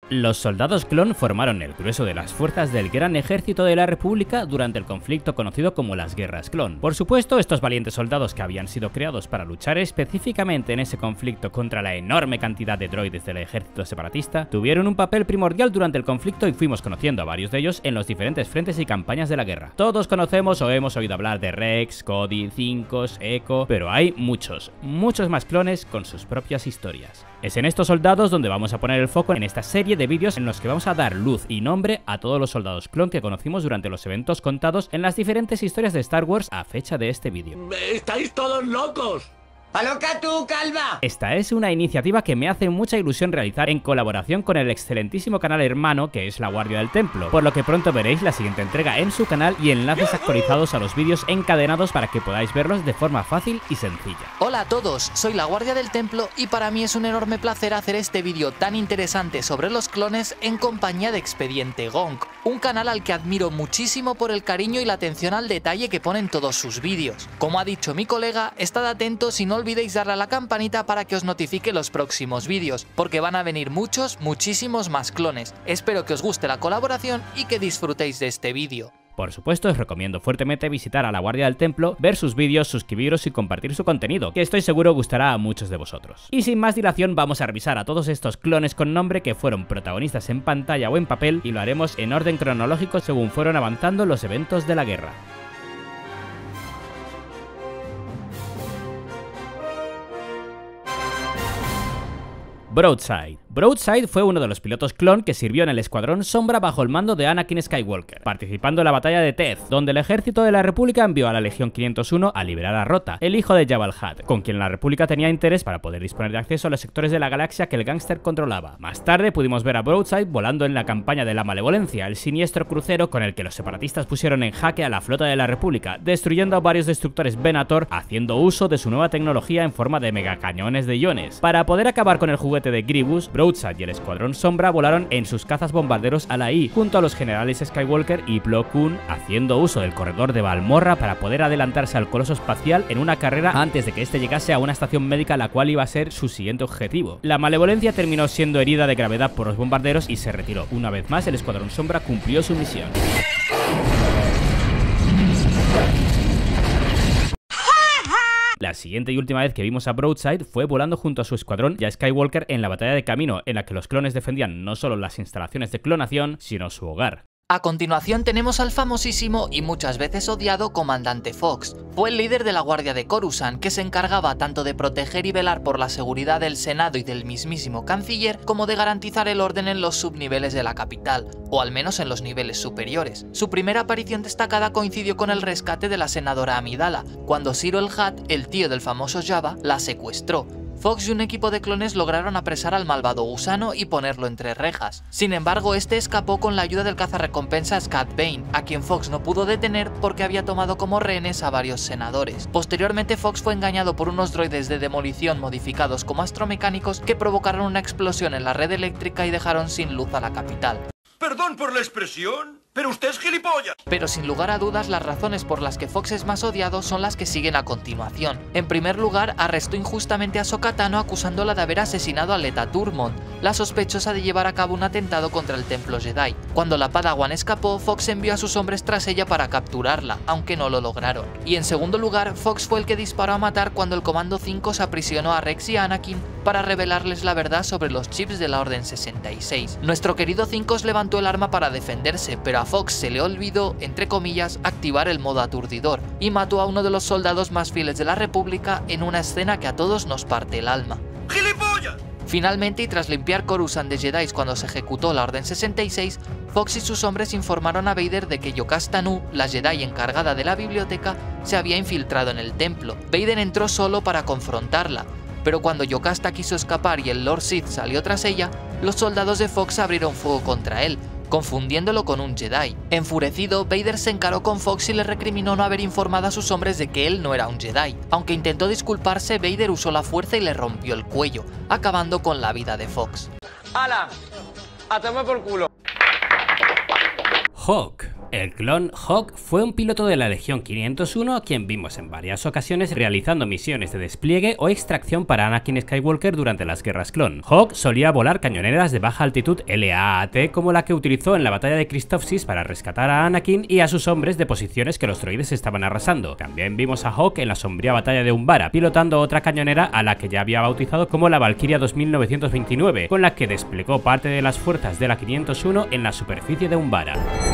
Los soldados clon formaron el grueso de las fuerzas del Gran Ejército de la República durante el conflicto conocido como las Guerras Clon. Por supuesto, estos valientes soldados que habían sido creados para luchar específicamente en ese conflicto contra la enorme cantidad de droides del ejército separatista, tuvieron un papel primordial durante el conflicto y fuimos conociendo a varios de ellos en los diferentes frentes y campañas de la guerra. Todos conocemos o hemos oído hablar de Rex, Cody, Zincos, Echo, pero hay muchos más clones con sus propias historias. Es en estos soldados donde vamos a poner el foco en esta serie de vídeos en los que vamos a dar luz y nombre a todos los soldados clon que conocimos durante los eventos contados en las diferentes historias de Star Wars a fecha de este vídeo. ¡Estáis todos locos! ¡Aloca tú, calva! Esta es una iniciativa que me hace mucha ilusión realizar en colaboración con el excelentísimo canal hermano que es La Guardia del Templo, por lo que pronto veréis la siguiente entrega en su canal y enlaces actualizados a los vídeos encadenados para que podáis verlos de forma fácil y sencilla. Hola a todos, soy La Guardia del Templo y para mí es un enorme placer hacer este vídeo tan interesante sobre los clones en compañía de Expediente Gonk, un canal al que admiro muchísimo por el cariño y la atención al detalle que pone en todos sus vídeos. Como ha dicho mi colega, estad atentos y no olvidéis darle a la campanita para que os notifique los próximos vídeos, porque van a venir muchísimos más clones. Espero que os guste la colaboración y que disfrutéis de este vídeo. Por supuesto, os recomiendo fuertemente visitar a La Guardia del Templo, ver sus vídeos, suscribiros y compartir su contenido, que estoy seguro gustará a muchos de vosotros. Y sin más dilación, vamos a revisar a todos estos clones con nombre que fueron protagonistas en pantalla o en papel, y lo haremos en orden cronológico según fueron avanzando los eventos de la guerra. Broadside. Broadside fue uno de los pilotos clon que sirvió en el Escuadrón Sombra bajo el mando de Anakin Skywalker, participando en la batalla de Teth, donde el ejército de la República envió a la Legión 501 a liberar a Rota, el hijo de Jabba el Hutt, con quien la República tenía interés para poder disponer de acceso a los sectores de la galaxia que el gángster controlaba. Más tarde pudimos ver a Broadside volando en la campaña de la Malevolencia, el siniestro crucero con el que los separatistas pusieron en jaque a la flota de la República, destruyendo a varios destructores Venator, haciendo uso de su nueva tecnología en forma de megacañones de iones. Para poder acabar con el juguete de Grievous, Broadside y el Escuadrón Sombra volaron en sus cazas bombarderos a la I, junto a los generales Skywalker y Plo Koon, haciendo uso del corredor de Balmorra para poder adelantarse al coloso espacial en una carrera antes de que este llegase a una estación médica, la cual iba a ser su siguiente objetivo. La Malevolencia terminó siendo herida de gravedad por los bombarderos y se retiró. Una vez más, el Escuadrón Sombra cumplió su misión. La siguiente y última vez que vimos a Broadside fue volando junto a su escuadrón y a Skywalker en la batalla de Camino, en la que los clones defendían no solo las instalaciones de clonación, sino su hogar. A continuación tenemos al famosísimo y muchas veces odiado Comandante Fox. Fue el líder de la Guardia de Coruscant, que se encargaba tanto de proteger y velar por la seguridad del Senado y del mismísimo Canciller, como de garantizar el orden en los subniveles de la capital, o al menos en los niveles superiores. Su primera aparición destacada coincidió con el rescate de la senadora Amidala, cuando Siro el Hutt, el tío del famoso Jabba, la secuestró. Fox y un equipo de clones lograron apresar al malvado gusano y ponerlo entre rejas. Sin embargo, este escapó con la ayuda del cazarrecompensas Cad Bane, a quien Fox no pudo detener porque había tomado como rehenes a varios senadores. Posteriormente, Fox fue engañado por unos droides de demolición modificados como astromecánicos que provocaron una explosión en la red eléctrica y dejaron sin luz a la capital. Perdón por la expresión, pero usted es gilipollas. Pero sin lugar a dudas, las razones por las que Fox es más odiado son las que siguen a continuación. En primer lugar, arrestó injustamente a Ahsoka Tano acusándola de haber asesinado a Leta Turmond, la sospechosa de llevar a cabo un atentado contra el Templo Jedi. Cuando la Padawan escapó, Fox envió a sus hombres tras ella para capturarla, aunque no lo lograron. Y en segundo lugar, Fox fue el que disparó a matar cuando el Comando 5 se aprisionó a Rex y a Anakin para revelarles la verdad sobre los chips de la Orden 66. Nuestro querido 5 levantó el arma para defenderse, pero a Fox se le olvidó, entre comillas, activar el modo aturdidor, y mató a uno de los soldados más fieles de la República en una escena que a todos nos parte el alma. ¡Gilipollas! Finalmente, y tras limpiar Coruscant de Jedi cuando se ejecutó la Orden 66, Fox y sus hombres informaron a Vader de que Yocasta Tanu, la Jedi encargada de la biblioteca, se había infiltrado en el templo. Vader entró solo para confrontarla, pero cuando Yocasta quiso escapar y el Lord Sith salió tras ella, los soldados de Fox abrieron fuego contra él, confundiéndolo con un Jedi. Enfurecido, Vader se encaró con Fox y le recriminó no haber informado a sus hombres de que él no era un Jedi. Aunque intentó disculparse, Vader usó la fuerza y le rompió el cuello, acabando con la vida de Fox. ¡Hala! ¡A tomar por culo! Hawk. El clon Hawk fue un piloto de la Legión 501 a quien vimos en varias ocasiones realizando misiones de despliegue o extracción para Anakin Skywalker durante las guerras clon. Hawk solía volar cañoneras de baja altitud LAAT como la que utilizó en la batalla de Christophsis para rescatar a Anakin y a sus hombres de posiciones que los droides estaban arrasando. También vimos a Hawk en la sombría batalla de Umbara, pilotando otra cañonera a la que ya había bautizado como la Valkyria 2929, con la que desplegó parte de las fuerzas de la 501 en la superficie de Umbara.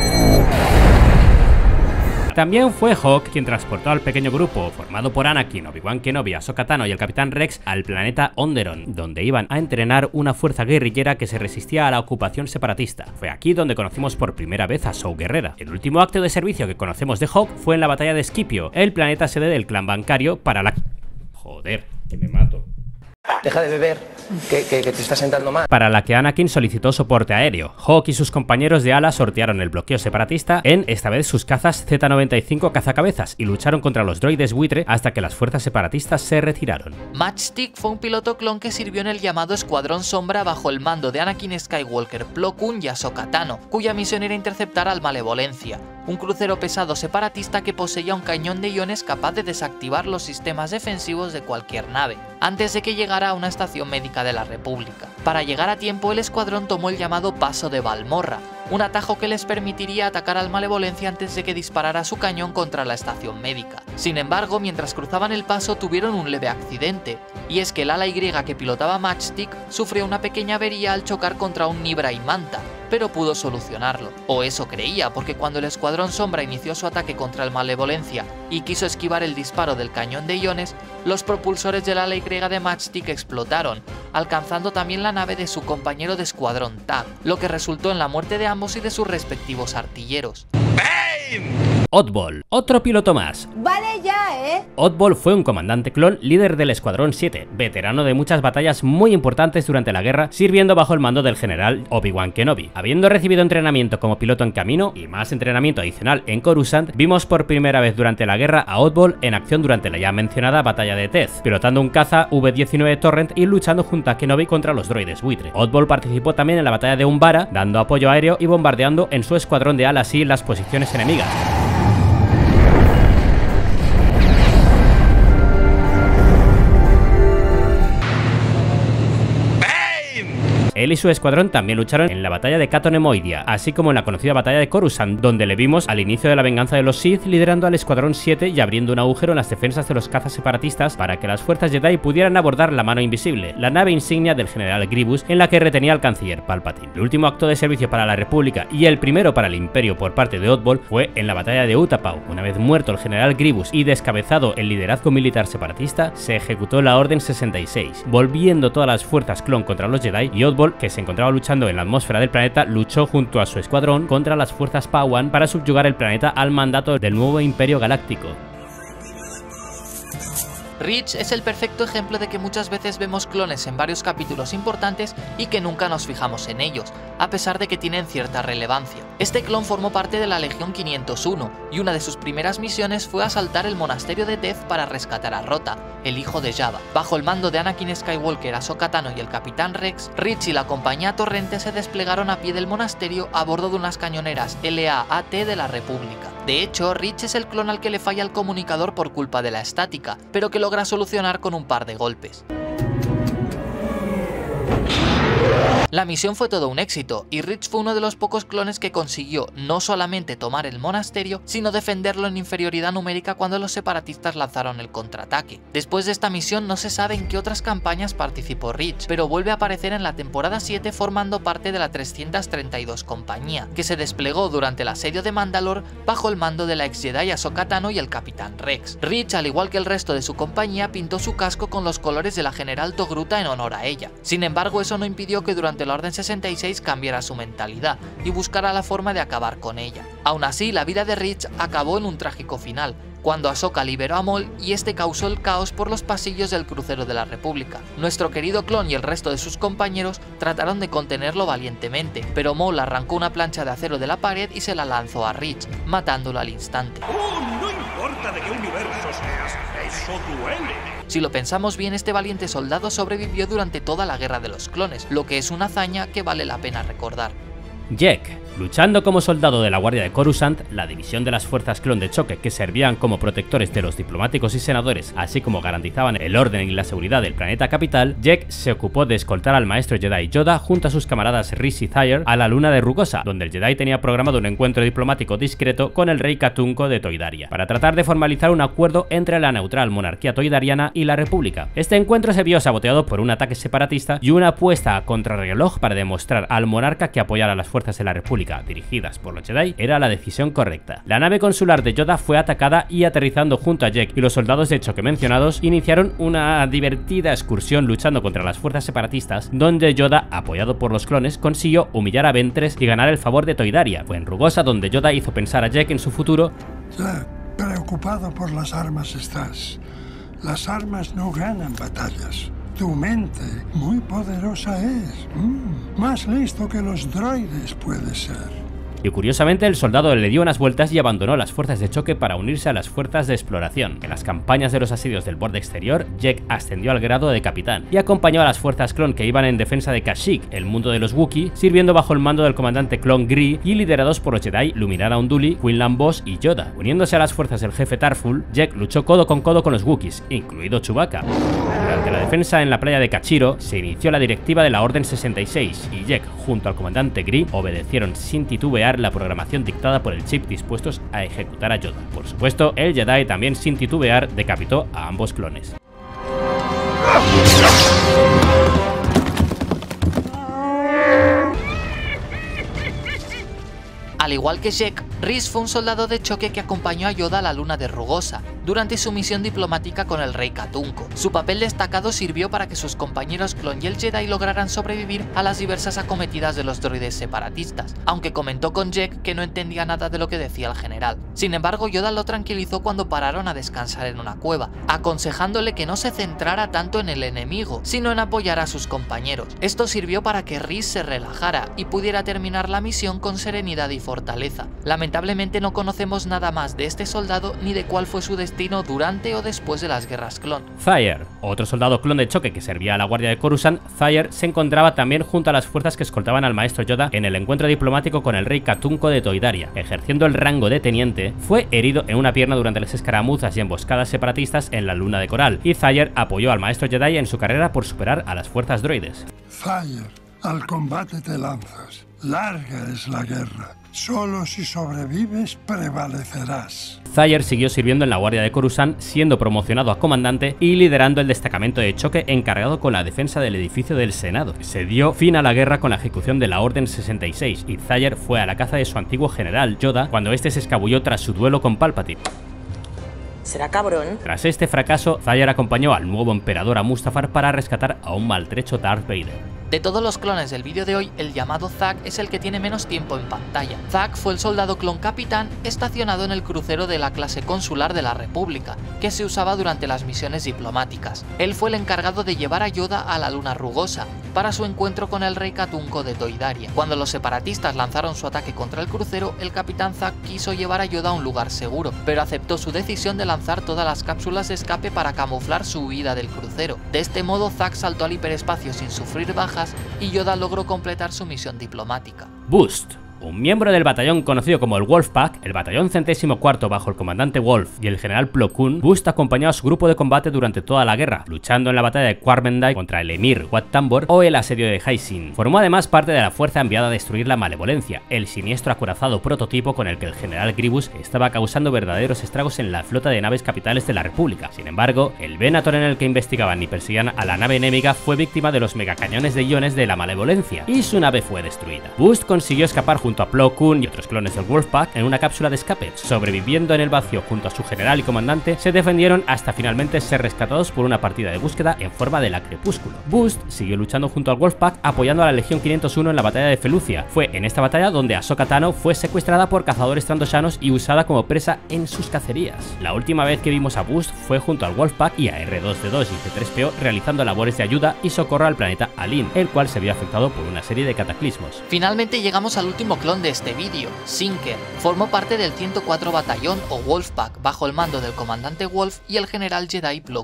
También fue Hawk quien transportó al pequeño grupo, formado por Anakin, Obi-Wan Kenobi, Ahsoka Tano y el Capitán Rex, al planeta Onderon, donde iban a entrenar una fuerza guerrillera que se resistía a la ocupación separatista. Fue aquí donde conocimos por primera vez a Saw Gerrera. El último acto de servicio que conocemos de Hawk fue en la batalla de Scipio, el planeta sede del clan bancario para la... Joder, que me mato. Deja de beber, que te está sentando mal. Para la que Anakin solicitó soporte aéreo. Hawk y sus compañeros de ala sortearon el bloqueo separatista en, esta vez, sus cazas Z-95 cazacabezas y lucharon contra los droides buitre hasta que las fuerzas separatistas se retiraron. Matchstick fue un piloto clon que sirvió en el llamado Escuadrón Sombra bajo el mando de Anakin Skywalker, Plo Koon y Ahsoka Tano, cuya misión era interceptar al Malevolencia, un crucero pesado separatista que poseía un cañón de iones capaz de desactivar los sistemas defensivos de cualquier nave, antes de que llegara a una estación médica de la República. Para llegar a tiempo, el escuadrón tomó el llamado Paso de Balmorra, un atajo que les permitiría atacar al Malevolencia antes de que disparara su cañón contra la estación médica. Sin embargo, mientras cruzaban el paso tuvieron un leve accidente, y es que el ala Y que pilotaba Matchstick sufrió una pequeña avería al chocar contra un Nibra y Manta, pero pudo solucionarlo. O eso creía, porque cuando el Escuadrón Sombra inició su ataque contra el Malevolencia y quiso esquivar el disparo del cañón de iones, los propulsores del ala Y de Matchstick explotaron, alcanzando también la nave de su compañero de escuadrón TAG, lo que resultó en la muerte de ambos y de sus respectivos artilleros. Oddball, otro piloto más. Vale ya, ¿eh? Oddball fue un comandante clon líder del Escuadrón 7, veterano de muchas batallas muy importantes durante la guerra, sirviendo bajo el mando del general Obi-Wan Kenobi. Habiendo recibido entrenamiento como piloto en camino y más entrenamiento adicional en Coruscant, vimos por primera vez durante la guerra a Oddball en acción durante la ya mencionada batalla de Tez, pilotando un caza V-19 Torrent y luchando junto a Kenobi contra los droides buitre. Oddball participó también en la batalla de Umbara, dando apoyo aéreo y bombardeando en su escuadrón de alas y las posiciones enemigas. Él y su escuadrón también lucharon en la batalla de Cato Nemoidia, así como en la conocida batalla de Coruscant, donde le vimos al inicio de la venganza de los Sith liderando al Escuadrón 7 y abriendo un agujero en las defensas de los cazas separatistas para que las fuerzas Jedi pudieran abordar la Mano Invisible, la nave insignia del general Grievous en la que retenía al canciller Palpatine. El último acto de servicio para la República y el primero para el Imperio por parte de Oddball fue en la batalla de Utapau. Una vez muerto el general Grievous y descabezado el liderazgo militar separatista, se ejecutó la Orden 66, volviendo todas las fuerzas clon contra los Jedi, y Oddball, que se encontraba luchando en la atmósfera del planeta, luchó junto a su escuadrón contra las fuerzas Pauwan para subyugar el planeta al mandato del nuevo Imperio Galáctico. Reach es el perfecto ejemplo de que muchas veces vemos clones en varios capítulos importantes y que nunca nos fijamos en ellos, a pesar de que tienen cierta relevancia. Este clon formó parte de la Legión 501 y una de sus primeras misiones fue asaltar el monasterio de Tez para rescatar a Rota, el hijo de Jabba. Bajo el mando de Anakin Skywalker, Ahsoka Tano y el Capitán Rex, Reach y la compañía Torrente se desplegaron a pie del monasterio a bordo de unas cañoneras LAAT de la República. De hecho, Reach es el clon al que le falla el comunicador por culpa de la estática, pero que logra solucionar con un par de golpes. La misión fue todo un éxito, y Reach fue uno de los pocos clones que consiguió no solamente tomar el monasterio, sino defenderlo en inferioridad numérica cuando los separatistas lanzaron el contraataque. Después de esta misión no se sabe en qué otras campañas participó Reach, pero vuelve a aparecer en la temporada 7 formando parte de la 332 compañía, que se desplegó durante el asedio de Mandalore bajo el mando de la ex Jedi Ahsoka Tano y el Capitán Rex. Reach, al igual que el resto de su compañía, pintó su casco con los colores de la General Togruta en honor a ella. Sin embargo, eso no impidió que durante la Orden 66 cambiara su mentalidad y buscara la forma de acabar con ella. Aún así, la vida de Reach acabó en un trágico final, cuando Ahsoka liberó a Maul y este causó el caos por los pasillos del crucero de la República. Nuestro querido clon y el resto de sus compañeros trataron de contenerlo valientemente, pero Maul arrancó una plancha de acero de la pared y se la lanzó a Reach, matándolo al instante. No importa de qué universo seas, eso duele. Si lo pensamos bien, este valiente soldado sobrevivió durante toda la Guerra de los Clones, lo que es una hazaña que vale la pena recordar. Jack. Luchando como soldado de la Guardia de Coruscant, la división de las fuerzas clon de choque que servían como protectores de los diplomáticos y senadores, así como garantizaban el orden y la seguridad del planeta capital, Jack se ocupó de escoltar al maestro Jedi Yoda junto a sus camaradas Reese y Thayer a la luna de Rugosa, donde el Jedi tenía programado un encuentro diplomático discreto con el rey Katunko de Toidaria, para tratar de formalizar un acuerdo entre la neutral monarquía toidariana y la República. Este encuentro se vio saboteado por un ataque separatista y una apuesta a contrarreloj para demostrar al monarca que apoyar a las fuerzas de la República dirigidas por los Jedi era la decisión correcta. La nave consular de Yoda fue atacada y, aterrizando junto a Jack y los soldados de choque mencionados, iniciaron una divertida excursión luchando contra las fuerzas separatistas, donde Yoda, apoyado por los clones, consiguió humillar a Ventress y ganar el favor de Toidaria. Fue en Rugosa donde Yoda hizo pensar a Jack en su futuro. Jack, preocupado por las armas estás. Las armas no ganan batallas. Tu mente muy poderosa es. Más listo que los droides puede ser. Y curiosamente el soldado le dio unas vueltas y abandonó las fuerzas de choque para unirse a las fuerzas de exploración. En las campañas de los asedios del borde exterior, Jack ascendió al grado de capitán y acompañó a las fuerzas clon que iban en defensa de Kashyyyk, el mundo de los Wookiee, sirviendo bajo el mando del comandante clon Gree y liderados por los Jedi Luminara Unduli, Quinlan Vos y Yoda. Uniéndose a las fuerzas del jefe Tarful, Jack luchó codo con los Wookiees, incluido Chewbacca. Durante la defensa en la playa de Kachiro, se inició la directiva de la Orden 66 y Jack, junto al comandante Gree, obedecieron sin titubear la programación dictada por el chip, dispuestos a ejecutar a Yoda. Por supuesto, el Jedi, también sin titubear, decapitó a ambos clones. Al igual que Jack, Reese fue un soldado de choque que acompañó a Yoda a la luna de Rugosa durante su misión diplomática con el rey Katunko. Su papel destacado sirvió para que sus compañeros clon y el Jedi lograran sobrevivir a las diversas acometidas de los droides separatistas, aunque comentó con Jack que no entendía nada de lo que decía el general. Sin embargo, Yoda lo tranquilizó cuando pararon a descansar en una cueva, aconsejándole que no se centrara tanto en el enemigo, sino en apoyar a sus compañeros. Esto sirvió para que Reese se relajara y pudiera terminar la misión con serenidad y fortaleza. Lamentablemente no conocemos nada más de este soldado ni de cuál fue su destino durante o después de las guerras clon. Thayer, otro soldado clon de choque que servía a la Guardia de Coruscant, Thayer se encontraba también junto a las fuerzas que escoltaban al maestro Yoda en el encuentro diplomático con el rey Katunko de Toidaria. Ejerciendo el rango de teniente, fue herido en una pierna durante las escaramuzas y emboscadas separatistas en la luna de Coral, y Thayer apoyó al maestro Jedi en su carrera por superar a las fuerzas droides. Thayer, al combate te lanzas. Larga es la guerra. Solo si sobrevives prevalecerás. Thayer siguió sirviendo en la Guardia de Coruscant, siendo promocionado a comandante y liderando el destacamento de choque encargado con la defensa del edificio del Senado. Se dio fin a la guerra con la ejecución de la Orden 66 y Thayer fue a la caza de su antiguo general Yoda cuando este se escabulló tras su duelo con Palpatine. Será cabrón. Tras este fracaso, Thayer acompañó al nuevo emperador a Mustafar para rescatar a un maltrecho Darth Vader. De todos los clones del vídeo de hoy, el llamado Zack es el que tiene menos tiempo en pantalla. Zack fue el soldado clon capitán estacionado en el crucero de la clase consular de la República, que se usaba durante las misiones diplomáticas. Él fue el encargado de llevar a Yoda a la luna Rugosa, para su encuentro con el rey Katunko de Toidaria. Cuando los separatistas lanzaron su ataque contra el crucero, el capitán Zack quiso llevar a Yoda a un lugar seguro, pero aceptó su decisión de lanzar todas las cápsulas de escape para camuflar su huida del crucero. De este modo, Zack saltó al hiperespacio sin sufrir bajas y Yoda logró completar su misión diplomática. Boost. Un miembro del batallón conocido como el Wolfpack, el batallón 104 bajo el comandante Wolf y el general Plo Koon, Boost acompañó a su grupo de combate durante toda la guerra, luchando en la batalla de Quarmendai contra el emir Wat Tambor o el asedio de Hysin. Formó además parte de la fuerza enviada a destruir la Malevolencia, el siniestro acorazado prototipo con el que el general Grievous estaba causando verdaderos estragos en la flota de naves capitales de la República. Sin embargo, el Venator en el que investigaban y perseguían a la nave enemiga fue víctima de los megacañones de iones de la Malevolencia, y su nave fue destruida. Boost consiguió escapar junto a Plo Koon y otros clones del Wolfpack en una cápsula de escape. Sobreviviendo en el vacío junto a su general y comandante, se defendieron hasta finalmente ser rescatados por una partida de búsqueda en forma de la Crepúsculo. Boost siguió luchando junto al Wolfpack apoyando a la Legión 501 en la batalla de Felucia. Fue en esta batalla donde Ahsoka Tano fue secuestrada por cazadores trandoshanos y usada como presa en sus cacerías. La última vez que vimos a Boost fue junto al Wolfpack y a R2D2 y C3PO realizando labores de ayuda y socorro al planeta Alin, el cual se vio afectado por una serie de cataclismos. Finalmente llegamos al último clon de este vídeo, Sinker. Formó parte del 104 Batallón o Wolfpack bajo el mando del comandante Wolf y el general Jedi Plo Koon.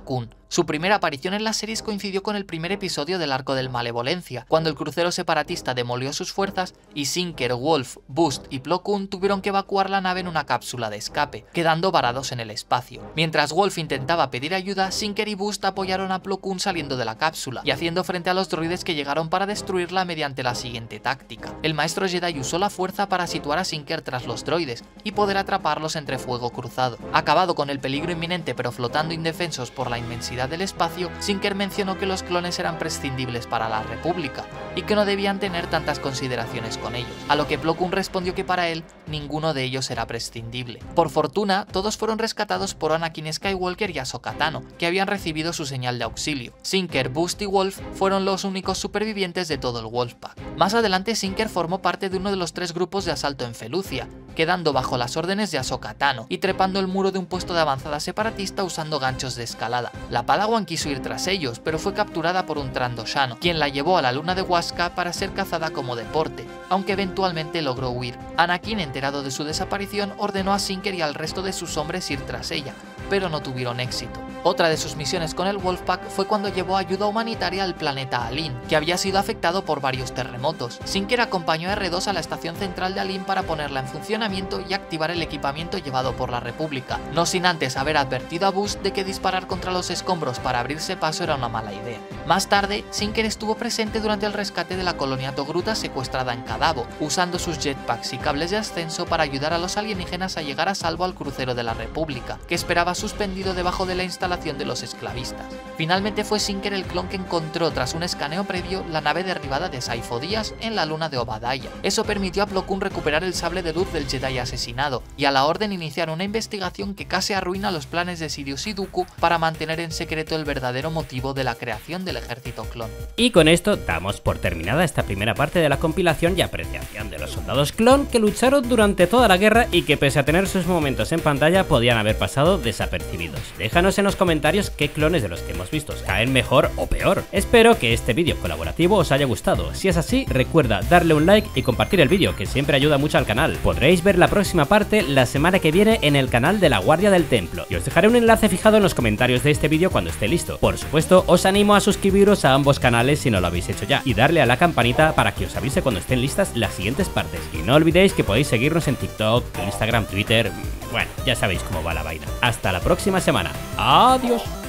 Su primera aparición en las series coincidió con el primer episodio del arco del Malevolencia, cuando el crucero separatista demolió sus fuerzas y Sinker, Wolf, Boost y Plo Koon tuvieron que evacuar la nave en una cápsula de escape, quedando varados en el espacio. Mientras Wolf intentaba pedir ayuda, Sinker y Boost apoyaron a Plo Koon saliendo de la cápsula y haciendo frente a los droides que llegaron para destruirla mediante la siguiente táctica. El maestro Jedi usó la fuerza para situar a Sinker tras los droides y poder atraparlos entre fuego cruzado. Acabado con el peligro inminente pero flotando indefensos por la inmensidad del espacio, Sinker mencionó que los clones eran prescindibles para la República y que no debían tener tantas consideraciones con ellos, a lo que Plo Koon respondió que para él ninguno de ellos era prescindible. Por fortuna, todos fueron rescatados por Anakin Skywalker y Ahsoka Tano, que habían recibido su señal de auxilio. Sinker, Boost y Wolf fueron los únicos supervivientes de todo el Wolfpack. Más adelante, Sinker formó parte de uno de los 3 grupos de asalto en Felucia, quedando bajo las órdenes de Ahsoka Tano y trepando el muro de un puesto de avanzada separatista usando ganchos de escalada. La Padawan quiso ir tras ellos, pero fue capturada por un Trandoshano, quien la llevó a la luna de Huasca para ser cazada como deporte, aunque eventualmente logró huir. Anakin, enterado de su desaparición, ordenó a Sinker y al resto de sus hombres ir tras ella, pero no tuvieron éxito. Otra de sus misiones con el Wolfpack fue cuando llevó ayuda humanitaria al planeta Alin, que había sido afectado por varios terremotos. Sinker acompañó a R2 a la estación central de Alin para ponerla en funcionamiento y activar el equipamiento llevado por la República, no sin antes haber advertido a Boost de que disparar contra los escombros para abrirse paso era una mala idea. Más tarde, Sinker estuvo presente durante el rescate de la colonia Togruta secuestrada en Kadabo, usando sus jetpacks y cables de ascenso para ayudar a los alienígenas a llegar a salvo al crucero de la República, que esperaba suspendido debajo de la instalación de los esclavistas. Finalmente fue Sinker el clon que encontró tras un escaneo previo la nave derribada de Saifo Dyas en la luna de Obadaya. Eso permitió a Plo Koon recuperar el sable de luz del Jedi asesinado y a la Orden iniciar una investigación que casi arruina los planes de Sidious y Dooku para mantener en secreto el verdadero motivo de la creación del ejército clon. Y con esto damos por terminada esta primera parte de la compilación y apreciación de los soldados clon que lucharon durante toda la guerra y que pese a tener sus momentos en pantalla podían haber pasado desapercibidos. Déjanos en los comentarios qué clones de los que hemos visto os caen mejor o peor. Espero que este vídeo colaborativo os haya gustado. Si es así, recuerda darle un like y compartir el vídeo, que siempre ayuda mucho al canal. Podréis ver la próxima parte la semana que viene en el canal de la Guardia del Templo y os dejaré un enlace fijado en los comentarios de este vídeo cuando esté listo. Por supuesto, os animo a suscribiros a ambos canales si no lo habéis hecho ya y darle a la campanita para que os avise cuando estén listas las siguientes partes. Y no olvidéis que podéis seguirnos en TikTok, Instagram, Twitter... Bueno, ya sabéis cómo va la vaina. Hasta la próxima semana. Adiós.